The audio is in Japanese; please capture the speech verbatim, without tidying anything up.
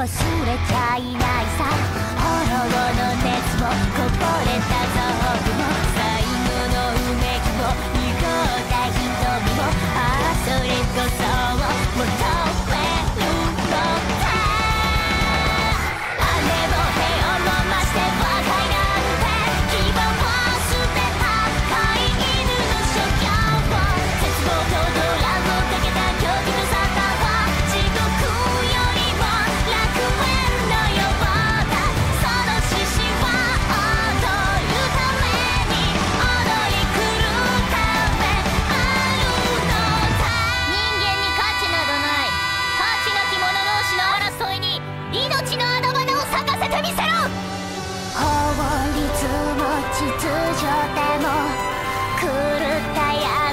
忘れちゃいないさ。炎の熱もこぼれた臓器も最後のうめきも濁った瞳も、ああそれこそを求めるのだ。あれも手を伸ばして若いなんて牙を捨てた飼い犬の所業を、絶望とドラをかけた狂気の沙汰は地獄よりも楽園のようだ。その獅子は踊るために踊り狂うためあるのだ。人間に価値などない。価値なき者同士の争いに命のあだ花を咲かせてみせろ。法律も秩序でも狂った闇